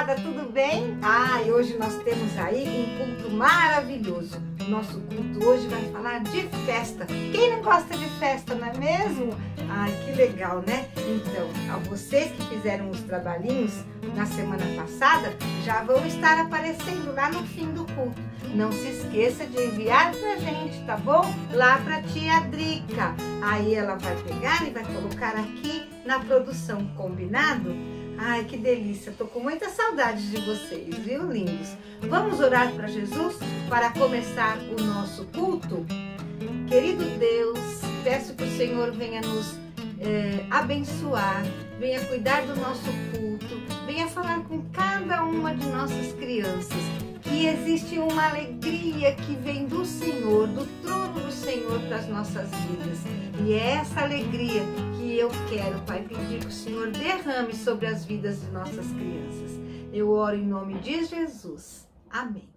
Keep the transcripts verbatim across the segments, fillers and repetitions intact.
criançada, tudo bem? Ah, e hoje nós temos aí um culto maravilhoso. Nosso culto hoje vai falar de festa. Quem não gosta de festa, não é mesmo? Ai, que legal, né? Então, a vocês que fizeram os trabalhinhos na semana passada, já vão estar aparecendo lá no fim do culto. Não se esqueça de enviar pra gente, tá bom? Lá pra tia Drica. Aí ela vai pegar e vai colocar aqui na produção, combinado? Ai, que delícia, tô com muita saudade de vocês, viu, lindos? Vamos orar para Jesus para começar o nosso culto? Querido Deus, peço que o Senhor venha nos é, abençoar, venha cuidar do nosso culto, venha falar com cada uma de nossas crianças, que existe uma alegria que vem do Senhor, do trono do Senhor para as nossas vidas. E é essa alegria que eu quero, Pai, pedir que o Senhor derrame sobre as vidas de nossas crianças. Eu oro em nome de Jesus. Amém.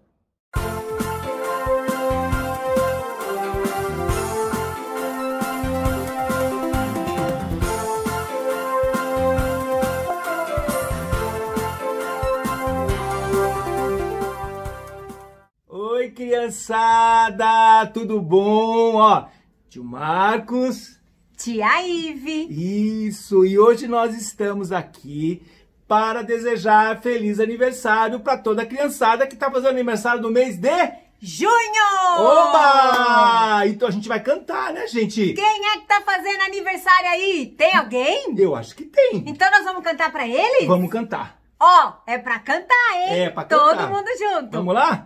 Oi, criançada, tudo bom? Ó, tio Marcos, tia Ive. Isso, e hoje nós estamos aqui para desejar feliz aniversário para toda a criançada que está fazendo aniversário no mês de junho! Oba! Então a gente vai cantar, né, gente? Quem é que tá fazendo aniversário aí? Tem alguém? Eu acho que tem. Então nós vamos cantar para eles? Vamos cantar. Ó, oh, é para cantar, hein? É para cantar. Todo mundo junto. Vamos lá?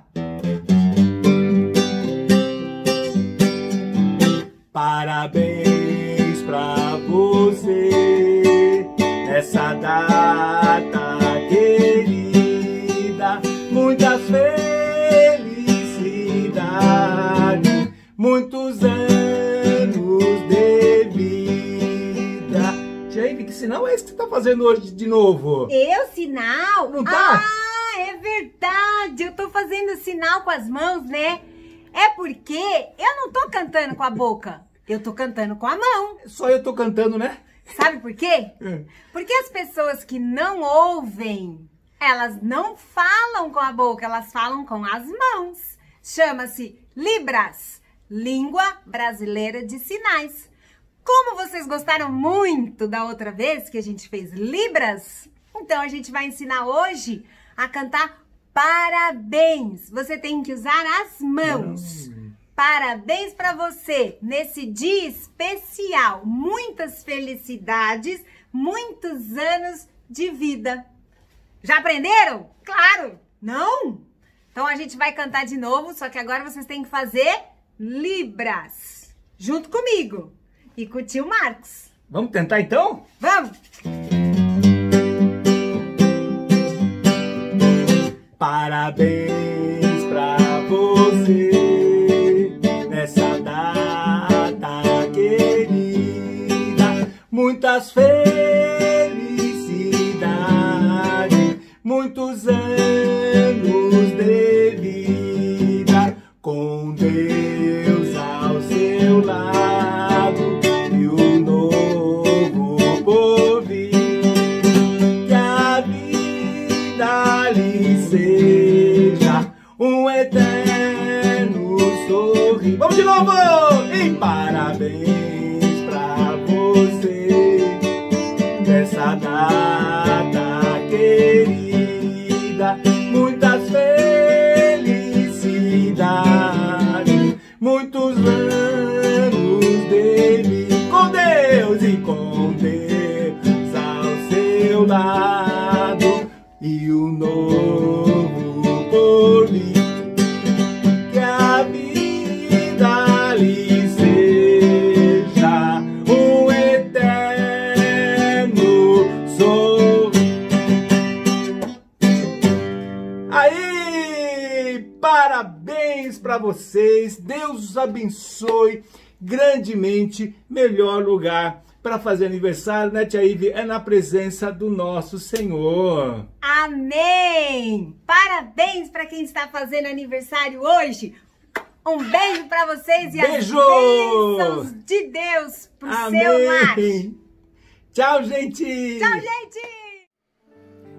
Parabéns pra você nessa data querida, muitas felicidades, muitos anos de vida. Gente, que sinal é esse que você tá fazendo hoje de novo? Eu, sinal? Não tá? Ah, é verdade, eu tô fazendo sinal com as mãos, né? É porque eu não tô cantando com a boca, eu tô cantando com a mão. Só eu tô cantando, né? Sabe por quê? Porque as pessoas que não ouvem, elas não falam com a boca, elas falam com as mãos. Chama-se Libras, Língua Brasileira de Sinais. Como vocês gostaram muito da outra vez que a gente fez Libras, então a gente vai ensinar hoje a cantar parabéns. Você tem que usar as mãos. Não. Parabéns para você nesse dia especial. Muitas felicidades, muitos anos de vida. Já aprenderam? Claro! Não? Então a gente vai cantar de novo, só que agora vocês têm que fazer Libras. Junto comigo e com o tio Marcos. Vamos tentar então? Vamos! Parabéns pra você nessa data querida, muitas felicidades, muitos anos de vida, com Deus ao seu lado e um novo porvir, que a vida lhe seja um eterno sorriso. Vamos de novo! E parabéns pra você nessa data querida, muitas felicidades, muitos anos de vida, com Deus e com Deus ao seu lado e o novo porvir, que a vida lhe seja um eterno sorriso. Aí, parabéns para vocês, Deus os abençoe grandemente. Melhor lugar para fazer aniversário, né, tia Ive? É na presença do nosso Senhor. Amém! Parabéns para quem está fazendo aniversário hoje. Um beijo para vocês e beijo! As bênçãos de Deus pro Amém. Seu lar. Tchau, gente! Tchau, gente!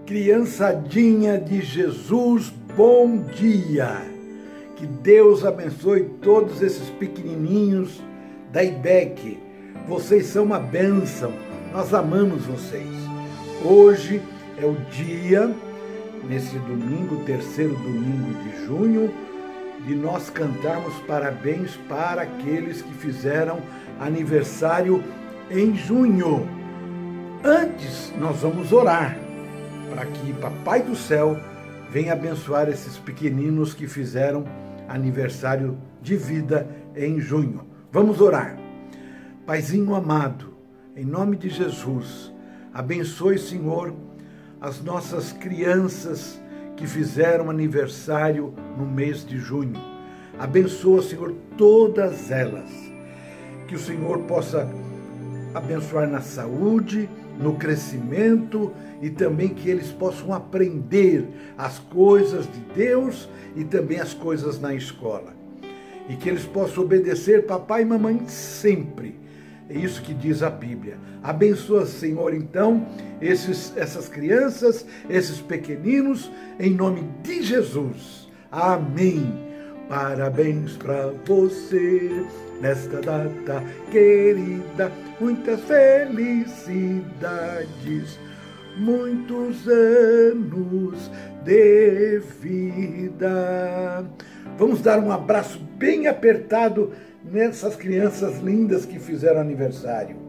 Criançadinha de Jesus, bom dia! Que Deus abençoe todos esses pequenininhos da I B E C. Vocês são uma bênção, nós amamos vocês. Hoje é o dia, nesse domingo, terceiro domingo de junho, de nós cantarmos parabéns para aqueles que fizeram aniversário em junho. Antes, nós vamos orar para que Papai do Céu venha abençoar esses pequeninos que fizeram aniversário de vida em junho. Vamos orar. Paizinho amado, em nome de Jesus, abençoe, Senhor, as nossas crianças que fizeram aniversário no mês de junho. Abençoa, Senhor, todas elas. Que o Senhor possa abençoar na saúde, no crescimento e também que eles possam aprender as coisas de Deus e também as coisas na escola. E que eles possam obedecer papai e mamãe sempre. É isso que diz a Bíblia. Abençoa, Senhor, então, esses, essas crianças, esses pequeninos, em nome de Jesus. Amém. Parabéns para você nesta data querida, muitas felicidades, muitos anos de vida. Vamos dar um abraço bem apertado nessas crianças lindas que fizeram aniversário.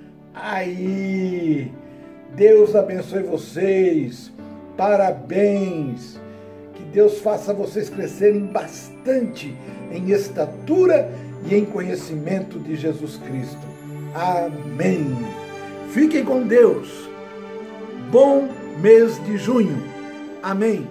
Aí, Deus abençoe vocês, parabéns. Que Deus faça vocês crescerem bastante em estatura e em conhecimento de Jesus Cristo. Amém. Fiquem com Deus. Bom mês de junho. Amém.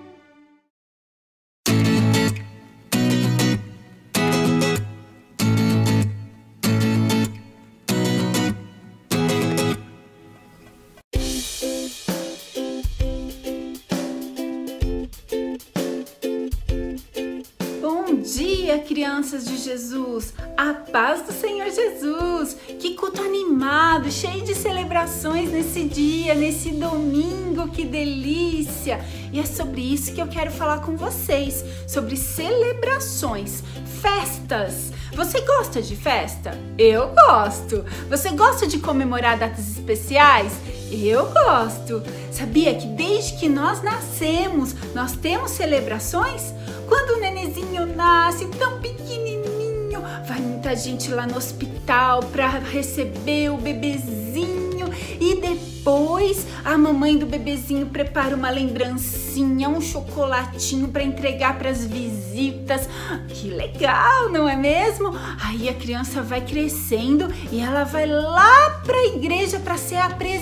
Bom dia, crianças de Jesus, a paz do Senhor Jesus. Que culto animado, cheio de celebrações nesse dia, nesse domingo, que delícia. E é sobre isso que eu quero falar com vocês, sobre celebrações, festas. Você gosta de festa? Eu gosto. Você gosta de comemorar datas especiais? Eu gosto. Sabia que desde que nós nascemos, nós temos celebrações? Quando o nenenzinho nasce tão pequenininho, vai muita gente lá no hospital para receber o bebezinho e depois a mamãe do bebezinho prepara uma lembrancinha, um chocolatinho para entregar para as visitas. Que legal, não é mesmo? Aí a criança vai crescendo e ela vai lá para a igreja para ser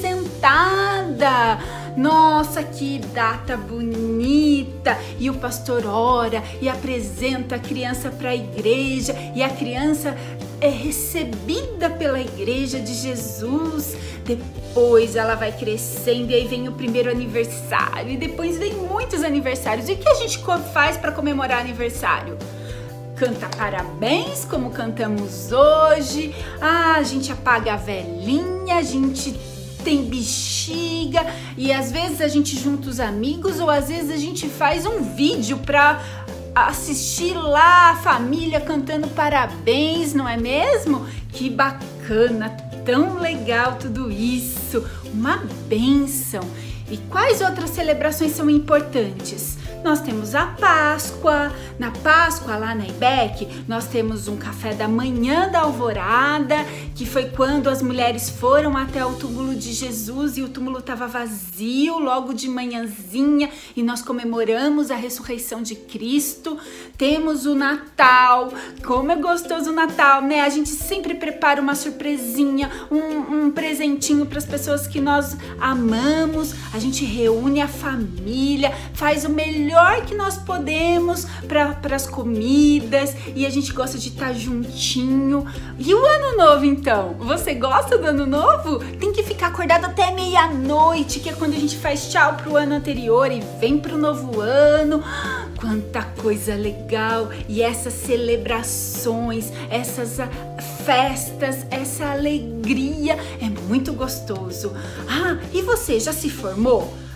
apresentada. Nossa, que data bonita! E o pastor ora e apresenta a criança para a igreja e a criança é recebida pela igreja de Jesus. Depois ela vai crescendo e aí vem o primeiro aniversário e depois vem muitos aniversários. E o que a gente faz para comemorar aniversário? Canta parabéns, como cantamos hoje. Ah, a gente apaga a velhinha, a gente tem bexiga e às vezes a gente junta os amigos ou às vezes a gente faz um vídeo para assistir lá a família cantando parabéns, não é mesmo? Que bacana, tão legal tudo isso, uma bênção. E quais outras celebrações são importantes? Nós temos a Páscoa. Na Páscoa, lá na I B E C, nós temos um café da manhã da alvorada, que foi quando as mulheres foram até o túmulo de Jesus e o túmulo estava vazio logo de manhãzinha e nós comemoramos a ressurreição de Cristo. Temos o Natal. Como é gostoso o Natal, né? A gente sempre prepara uma surpresinha, um, um presentinho para as pessoas que nós amamos. A gente reúne a família, faz o melhor melhor que nós podemos para as comidas e a gente gosta de estar juntinho. E o Ano Novo, então? Você gosta do Ano Novo? Tem que ficar acordado até meia-noite, que é quando a gente faz tchau pro ano anterior e vem pro novo ano. Quanta coisa legal! E essas celebrações, essas festas, essa alegria, é muito gostoso. Ah, e você já se formou?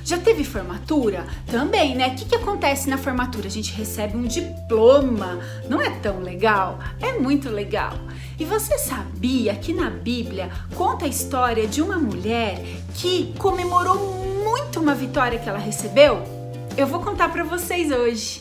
Já teve formatura? Também, né? O que, que acontece na formatura? A gente recebe um diploma. Não é tão legal? É muito legal. E você sabia que na Bíblia conta a história de uma mulher que comemorou muito uma vitória que ela recebeu? Eu vou contar para vocês hoje.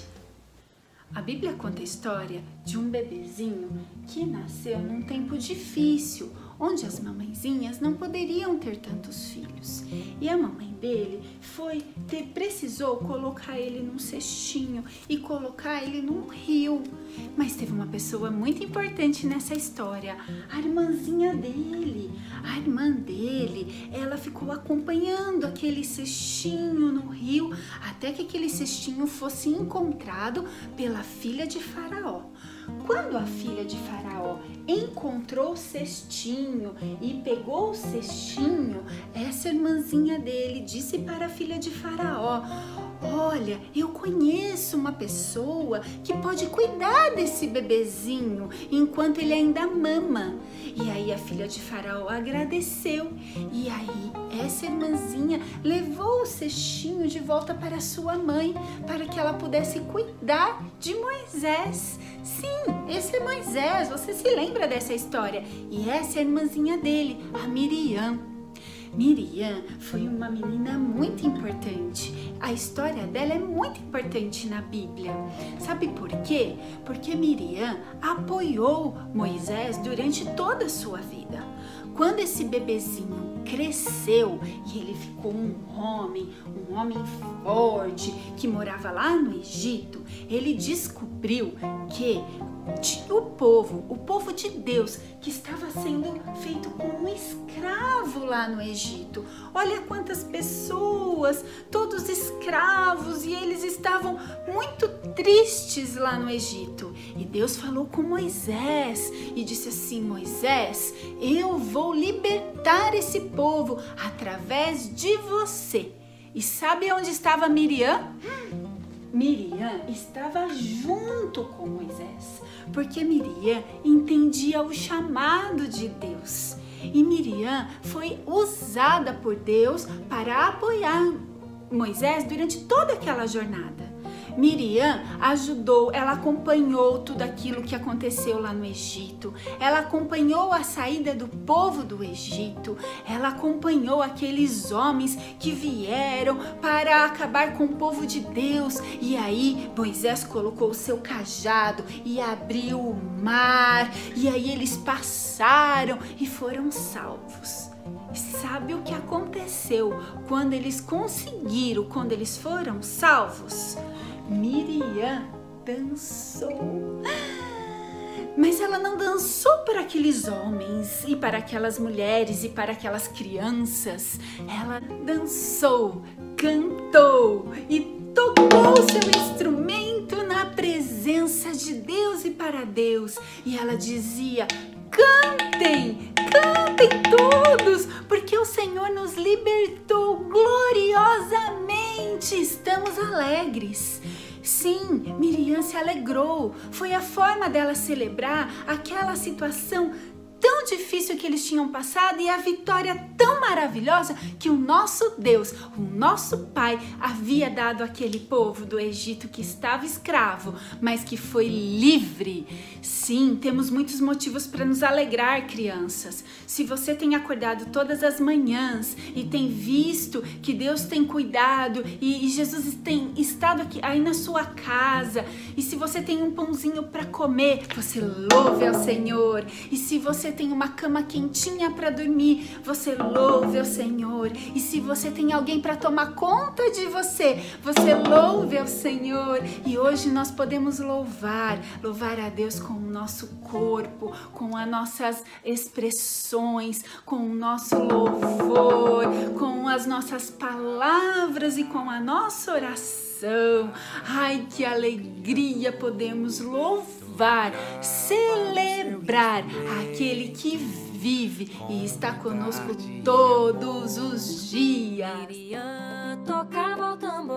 A Bíblia conta a história de um bebezinho que nasceu num tempo difícil, onde as mamãezinhas não poderiam ter tantos filhos. E a mamãe dele foi ter, precisou colocar ele num cestinho e colocar ele num rio. Mas teve uma pessoa muito importante nessa história, a irmãzinha dele. A irmã dele, ela ficou acompanhando aquele cestinho no rio até que aquele cestinho fosse encontrado pela filha de Faraó. Quando a filha de Faraó encontrou o cestinho e pegou o cestinho, essa irmãzinha dele disse para a filha de Faraó: olha, eu conheço uma pessoa que pode cuidar desse bebezinho enquanto ele ainda mama. E aí a filha de Faraó agradeceu. E aí essa irmãzinha levou o cestinho de volta para sua mãe, para que ela pudesse cuidar de Moisés. Sim, esse é Moisés, você se lembra dessa história? E essa é a irmãzinha dele, a Miriam. Miriam foi uma menina muito importante. A história dela é muito importante na Bíblia. Sabe por quê? Porque Miriam apoiou Moisés durante toda a sua vida. Quando esse bebezinho cresceu e ele ficou um homem, um homem forte que morava lá no Egito, ele descobriu que o povo, o povo de Deus, que estava sendo feito como um escravo lá no Egito. Olha quantas pessoas, todos escravos, e eles estavam muito tristes lá no Egito. E Deus falou com Moisés e disse assim: Moisés, eu vou libertar esse povo através de você. E sabe onde estava Miriam? Miriam estava junto com Moisés, porque Miriam entendia o chamado de Deus. E Miriam foi usada por Deus para apoiar Moisés durante toda aquela jornada. Miriam ajudou, ela acompanhou tudo aquilo que aconteceu lá no Egito. Ela acompanhou a saída do povo do Egito. Ela acompanhou aqueles homens que vieram para acabar com o povo de Deus. E aí Moisés colocou o seu cajado e abriu o mar. E aí eles passaram e foram salvos. Sabe o que aconteceu quando eles conseguiram, quando eles foram salvos? Miriam dançou. Mas ela não dançou para aqueles homens e para aquelas mulheres e para aquelas crianças. Ela dançou, cantou e tocou seu instrumento na presença de Deus e para Deus. E ela dizia: cantem, cantem todos, porque o Senhor nos libertou gloriosamente. Estamos alegres. Sim, Miriam se alegrou. Foi a forma dela celebrar aquela situação tão difícil que eles tinham passado e a vitória tão maravilhosa que o nosso Deus, o nosso Pai, havia dado àquele povo do Egito que estava escravo, mas que foi livre. Sim, temos muitos motivos para nos alegrar, crianças. Se você tem acordado todas as manhãs e tem visto que Deus tem cuidado e, e Jesus tem estado aqui aí na sua casa, e se você tem um pãozinho para comer, você louve ao Senhor. E se você tem uma cama quentinha para dormir, você louve ao Senhor. E se você tem alguém para tomar conta de você, você louve ao Senhor. E hoje nós podemos louvar, louvar a Deus com o nosso corpo, com as nossas expressões, com o nosso louvor, com as nossas palavras e com a nossa oração. Ai, que alegria podemos louvar, celebrar aquele que vive e está conosco todos os dias. Miriam tocava o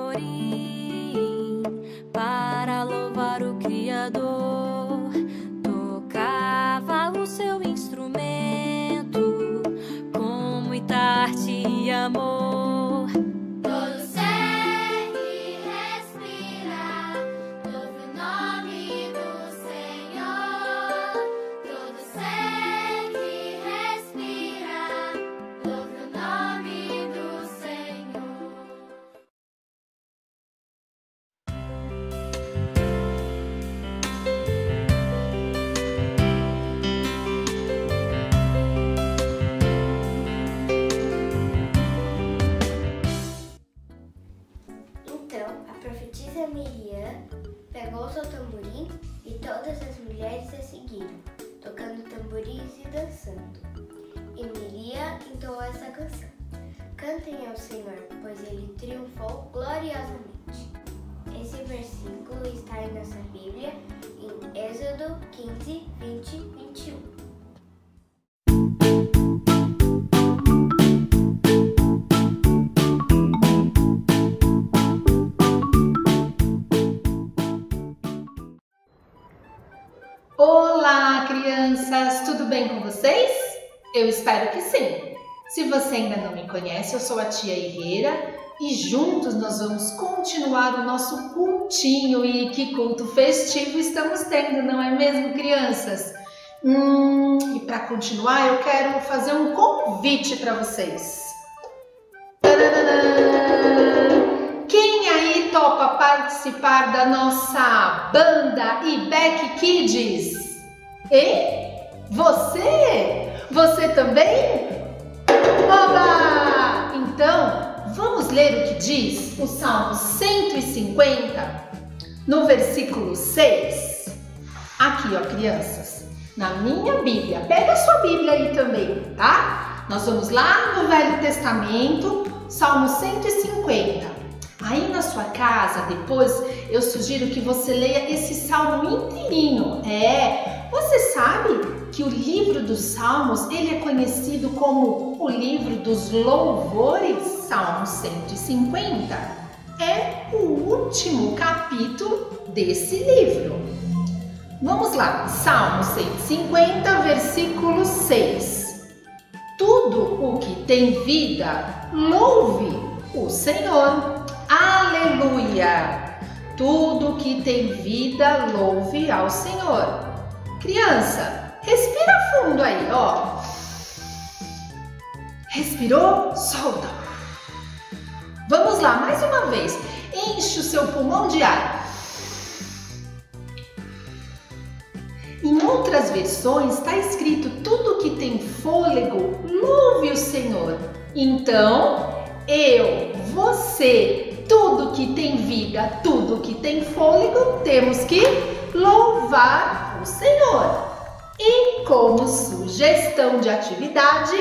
tamborim para louvar o Criador, tocava o seu instrumento com muita arte e amor. Todo céu dançando. Emilia entoou essa canção. Cantem ao Senhor, pois Ele triunfou gloriosamente. Esse versículo está em nossa Bíblia, em Êxodo quinze, vinte, vinte e um. Olá, crianças! Tudo bem com vocês? Eu espero que sim! Se você ainda não me conhece, eu sou a tia Herrera e juntos nós vamos continuar o nosso cultinho. E que culto festivo estamos tendo, não é mesmo, crianças? Hum, e para continuar, eu quero fazer um convite para vocês. Tadadadã! Quem aí topa participar da nossa banda Ibec Kids? Hein? Você? Você também? Oba! Então, vamos ler o que diz o Salmo cento e cinquenta, no versículo seis. Aqui, ó, crianças, na minha Bíblia. Pega a sua Bíblia aí também, tá? Nós vamos lá no Velho Testamento, Salmo cento e cinquenta. Aí na sua casa, depois, eu sugiro que você leia esse salmo inteirinho. É, você sabe que o livro dos Salmos, ele é conhecido como o livro dos louvores? Salmo cento e cinquenta é o último capítulo desse livro. Vamos lá, Salmo cento e cinquenta, versículo seis. Tudo o que tem vida, louve o Senhor. Aleluia! Tudo que tem vida, louve ao Senhor. Criança, respira fundo aí, ó. Respirou? Solta. Vamos lá, mais uma vez. Enche o seu pulmão de ar. Em outras versões está escrito: tudo que tem fôlego, louve o Senhor. Então, eu, você, tudo que tem vida, tudo que tem fôlego, temos que louvar o Senhor. E como sugestão de atividade,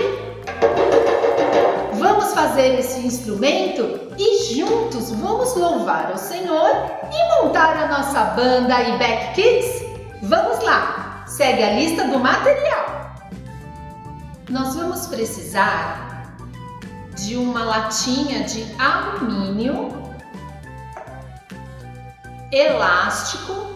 vamos fazer esse instrumento e juntos vamos louvar o Senhor e montar a nossa banda Ibec Kids? Vamos lá, segue a lista do material. Nós vamos precisar de uma latinha de alumínio, elástico,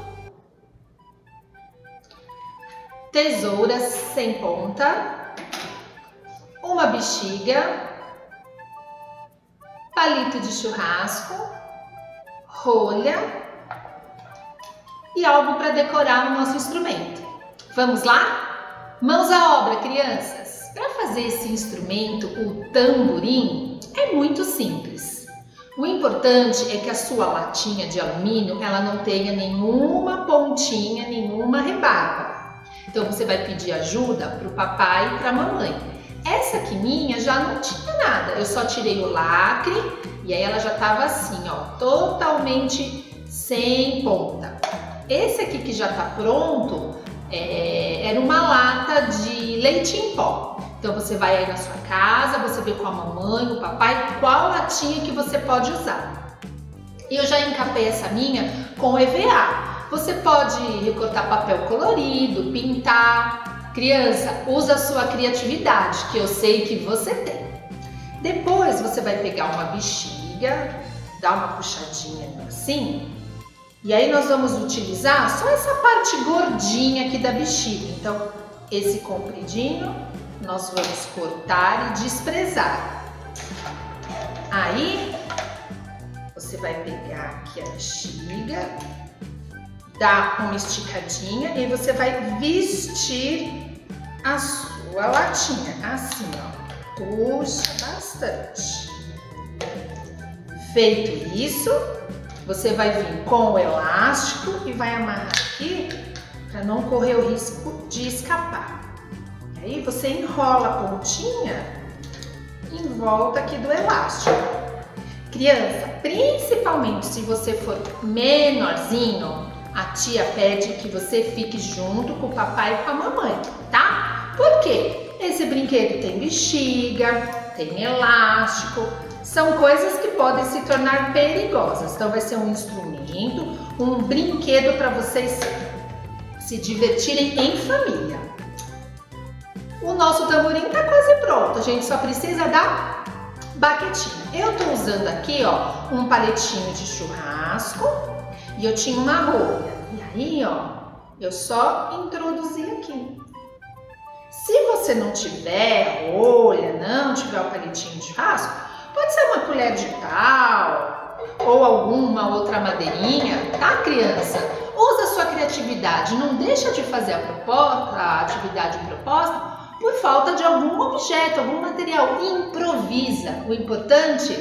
tesouras sem ponta, uma bexiga, palito de churrasco, rolha e algo para decorar o nosso instrumento. Vamos lá? Mãos à obra, crianças! Para fazer esse instrumento, o tamborim, é muito simples. O importante é que a sua latinha de alumínio ela não tenha nenhuma pontinha, nenhuma rebarba. Então você vai pedir ajuda para o papai e para a mamãe. Essa aqui minha já não tinha nada, eu só tirei o lacre e aí ela já estava assim, ó, totalmente sem ponta. Esse aqui que já está pronto é, era uma lata de leite em pó. Então você vai aí na sua casa, você vê com a mamãe, o papai, qual latinha que você pode usar. E eu já encapei essa minha com E V A. Você pode recortar papel colorido, pintar. Criança, usa a sua criatividade, que eu sei que você tem. Depois você vai pegar uma bexiga, dar uma puxadinha assim. E aí nós vamos utilizar só essa parte gordinha aqui da bexiga. Então, esse compridinho nós vamos cortar e desprezar. Aí, você vai pegar aqui a bexiga, dar uma esticadinha e você vai vestir a sua latinha. Assim, ó. Puxa bastante. Feito isso, você vai vir com o elástico e vai amarrar aqui para não correr o risco de escapar. Aí você enrola a pontinha em volta aqui do elástico. Criança, principalmente se você for menorzinho, a tia pede que você fique junto com o papai e com a mamãe, tá? Por por quê? Esse brinquedo tem bexiga, tem elástico, são coisas que podem se tornar perigosas. Então vai ser um instrumento, um brinquedo para vocês se divertirem em família. O nosso tamborim está quase pronto, a gente só precisa da baquetinha. Eu estou usando aqui, ó, um palitinho de churrasco e eu tinha uma rolha. E aí, ó, eu só introduzi aqui. Se você não tiver rolha, não tiver o palitinho de churrasco, pode ser uma colher de pau ou alguma outra madeirinha, tá, criança? Usa a sua criatividade, não deixa de fazer a, proposta, a atividade proposta por falta de algum objeto, algum material. Improvisa. O importante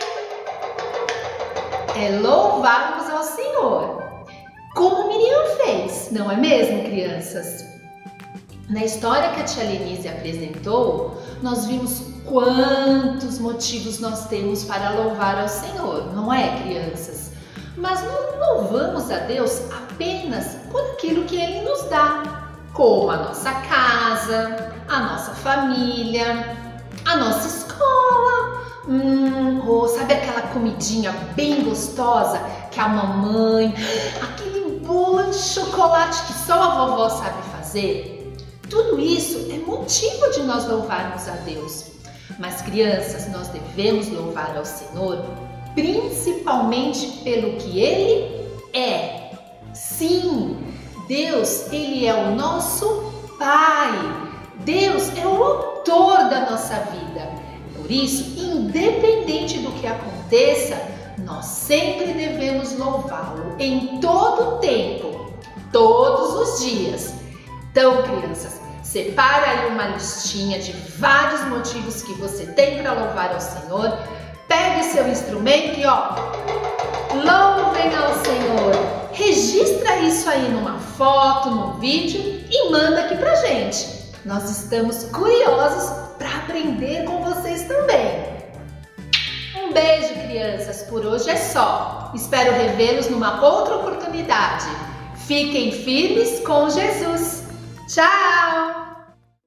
é louvarmos ao Senhor, como Miriam fez, não é mesmo, crianças? Na história que a tia Lenise apresentou, nós vimos quantos motivos nós temos para louvar ao Senhor, não é, crianças? Mas não louvamos a Deus apenas por aquilo que Ele nos dá, como a nossa casa, a nossa família, a nossa escola, hum, ou sabe aquela comidinha bem gostosa que a mamãe, aquele bolo de chocolate que só a vovó sabe fazer? Tudo isso é motivo de nós louvarmos a Deus. Mas, crianças, nós devemos louvar ao Senhor principalmente pelo que Ele é. Sim, Deus, Ele é o nosso Pai. Deus é o autor da nossa vida. Por isso, independente do que aconteça, nós sempre devemos louvá-lo em todo o tempo, todos os dias. Então, crianças, separa aí uma listinha de vários motivos que você tem para louvar ao Senhor. Pegue seu instrumento e ó, louvem ao Senhor. Registra isso aí numa foto, num vídeo e manda aqui pra gente. Nós estamos curiosos para aprender com vocês também. Um beijo, crianças. Por hoje é só. Espero revê-los numa outra oportunidade. Fiquem firmes com Jesus. Tchau!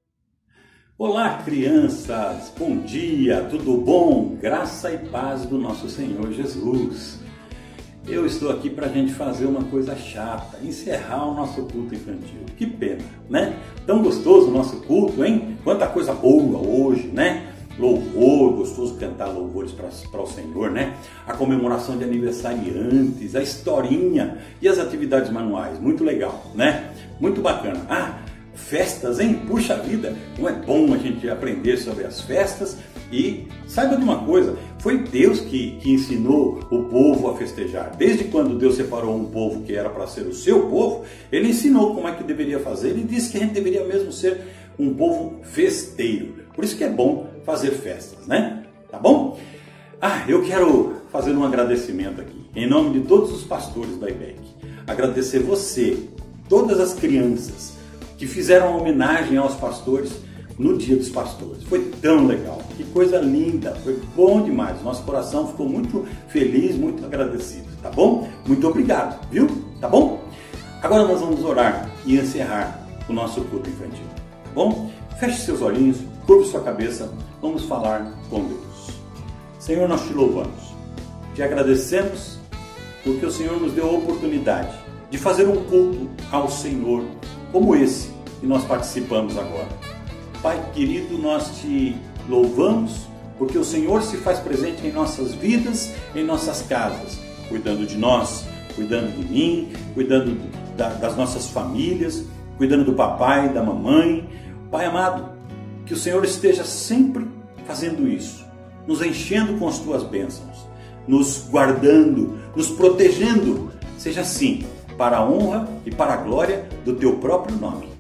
Olá, crianças! Bom dia, tudo bom? Graça e paz do nosso Senhor Jesus. Eu estou aqui para a gente fazer uma coisa chata, encerrar o nosso culto infantil. Que pena, né? Tão gostoso o nosso culto, hein? Quanta coisa boa hoje, né? Louvor, gostoso cantar louvores para o Senhor, né? A comemoração de aniversariantes, a historinha e as atividades manuais. Muito legal, né? Muito bacana. Ah, festas, hein? Puxa vida, como é bom a gente aprender sobre as festas. E saiba de uma coisa, foi Deus que, que ensinou o povo a festejar. Desde quando Deus separou um povo que era para ser o seu povo, Ele ensinou como é que deveria fazer. Ele disse que a gente deveria mesmo ser um povo festeiro. Por isso que é bom fazer festas, né? Tá bom? Ah, eu quero fazer um agradecimento aqui, em nome de todos os pastores da I B E C. Agradecer você, todas as crianças que fizeram uma homenagem aos pastores no Dia dos Pastores. Foi tão legal, que coisa linda, foi bom demais. Nosso coração ficou muito feliz, muito agradecido, tá bom? Muito obrigado, viu? Tá bom? Agora nós vamos orar e encerrar o nosso culto infantil, tá bom? Feche seus olhinhos, curva sua cabeça, vamos falar com Deus. Senhor, nós te louvamos, te agradecemos porque o Senhor nos deu a oportunidade de fazer um culto ao Senhor como esse que nós participamos agora. Pai querido, nós te louvamos porque o Senhor se faz presente em nossas vidas, em nossas casas, cuidando de nós, cuidando de mim, cuidando da, das nossas famílias, cuidando do papai, da mamãe. Pai amado, que o Senhor esteja sempre fazendo isso, nos enchendo com as tuas bênçãos, nos guardando, nos protegendo, seja assim, para a honra e para a glória do teu próprio nome.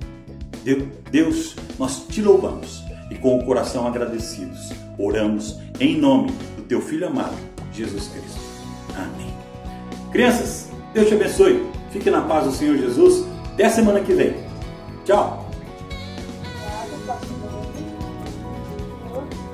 Deus, nós te louvamos e com o coração agradecidos, oramos em nome do teu Filho amado, Jesus Cristo. Amém. Crianças, Deus te abençoe. Fique na paz do Senhor Jesus. Até a semana que vem. Tchau.